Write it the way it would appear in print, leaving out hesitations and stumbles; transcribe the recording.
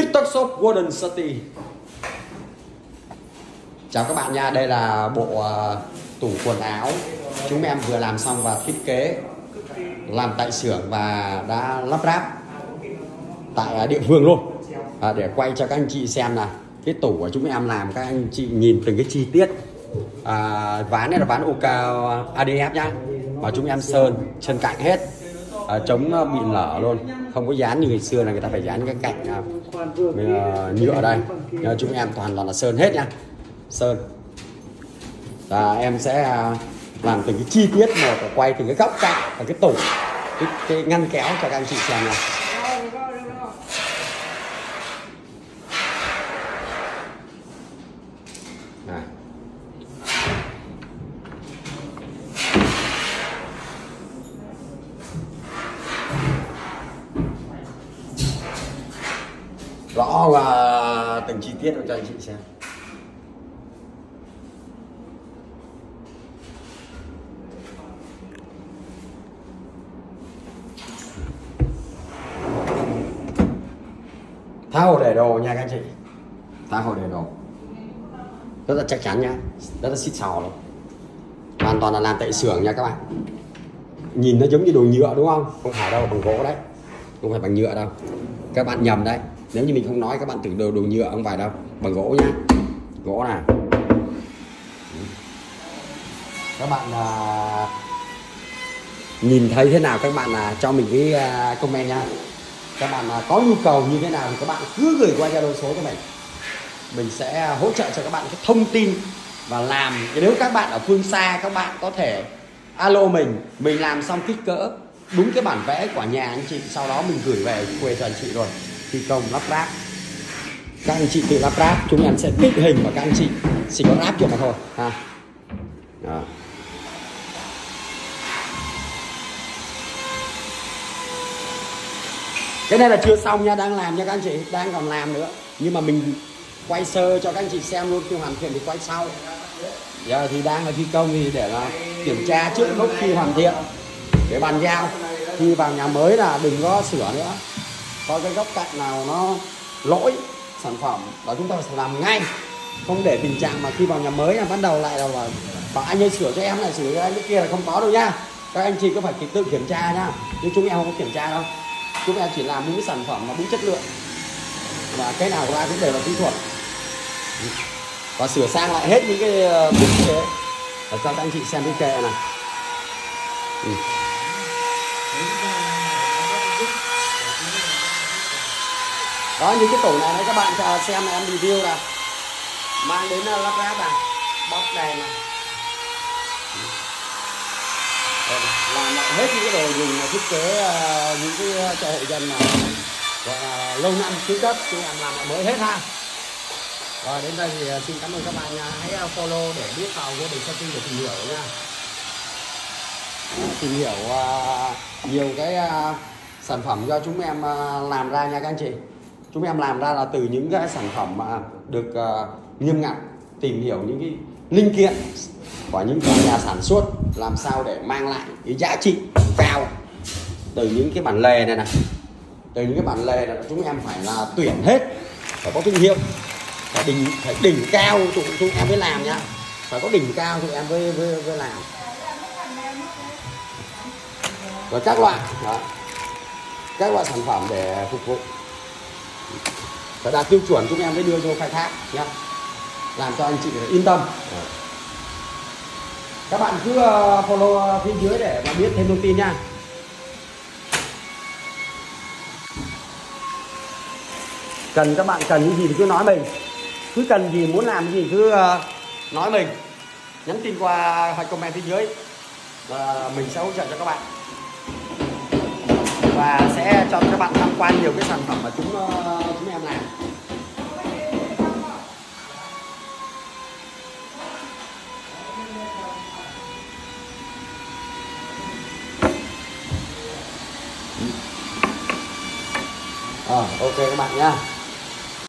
TikTok Shop Golden City. Chào các bạn nha, đây là bộ tủ quần áo chúng em vừa làm xong và thiết kế làm tại xưởng và đã lắp ráp tại địa phương luôn, để quay cho các anh chị xem là cái tủ của chúng em làm, các anh chị nhìn từng cái chi tiết. Ván này là ván OK ADF nhá, mà chúng em sơn chân cạnh hết, chống bị lở luôn, không có dán như ngày xưa là người ta phải dán cái cạnh nhựa đây. Chúng em toàn là sơn hết nha, sơn. Và em sẽ làm từng cái chi tiết một, quay từng cái góc cạnh và cái tủ, cái ngăn kéo cho các anh chị xem này. Rõ và từng chi tiết cho anh chị xem. Thao hồ để đồ nha các anh chị, thao hồ để đồ rất là chắc chắn nhá, rất là xịn sò luôn, hoàn toàn là làm tại xưởng nha các bạn. Nhìn nó giống như đồ nhựa đúng không? Không phải đâu, bằng gỗ đấy, không phải bằng nhựa đâu, các bạn nhầm đấy. Nếu như mình không nói các bạn tưởng đồ nhựa, không phải đâu, bằng gỗ nhá, gỗ này. Các bạn nhìn thấy thế nào các bạn cho mình cái comment nha. Các bạn có nhu cầu như thế nào thì các bạn cứ gửi qua Zalo số cho mình sẽ hỗ trợ cho các bạn cái thông tin và làm. Nếu các bạn ở phương xa, các bạn có thể alo mình làm xong kích cỡ đúng cái bản vẽ của nhà anh chị, sau đó mình gửi về quê cho anh chị rồi thi công lắp ráp. Các anh chị tự lắp ráp, chúng em sẽ tích hình và các anh chị chỉ có ráp cho mà thôi ha. Đó. Cái này là chưa xong nha, đang làm nha các anh chị, đang còn làm nữa, nhưng mà mình quay sơ cho các anh chị xem luôn, khi hoàn thiện thì quay sau. Giờ thì đang là thi công thì để là kiểm tra trước lúc khi hoàn thiện để bàn giao. Khi vào nhà mới là đừng có sửa nữa, có cái góc cạnh nào nó lỗi sản phẩm và chúng ta phải làm ngay, không để tình trạng mà khi vào nhà mới là bắt đầu lại là bảo anh ơi sửa cho em này, sửa cho em cái kia là không có đâu nha. Các anh chị có phải tự kiểm tra nhá, nhưng chúng em không có kiểm tra đâu, chúng em chỉ làm đúng cái sản phẩm và đúng chất lượng, và cái nào ra cũng đều là kỹ thuật, và sửa sang lại hết những cái thiết kế và cho các anh chị xem cái kệ này. Đó, những cái tủ này đấy các bạn xem này, em review là mang đến lắp ráp này, bóc đèn này, làm lại hết những cái đồ dùng thiết kế, những cái cho hộ dân này gọi là lâu năm thứ cấp, chúng em làm lại mới hết ha. Rồi đến đây thì xin cảm ơn các bạn nha, hãy follow để biết vào Golden City để tìm hiểu nha, tìm hiểu nhiều cái sản phẩm do chúng em làm ra nha các anh chị. Chúng em làm ra là từ những cái sản phẩm mà được nghiêm ngặt, tìm hiểu những cái linh kiện của những nhà sản xuất, làm sao để mang lại cái giá trị cao. Từ những cái bản lề này, từ những cái bản lề này chúng em phải là tuyển hết, phải có thương hiệu, phải đỉnh cao chúng em mới làm nhá, phải có đỉnh cao chúng em mới làm. Và các loại đó, các loại sản phẩm để phục vụ phải đạt tiêu chuẩn chúng em mới đưa vô khai thác nhá, làm cho anh chị yên tâm. Các bạn cứ follow phía dưới để mà biết thêm thông tin nha. Các bạn cần những gì thì cứ nói mình, cứ cần gì, muốn làm gì cứ nói mình, nhắn tin qua hay comment phía dưới và mình sẽ hỗ trợ cho các bạn, và sẽ cho các bạn tham quan nhiều cái sản phẩm mà chúng em làm. Ok các bạn nhá.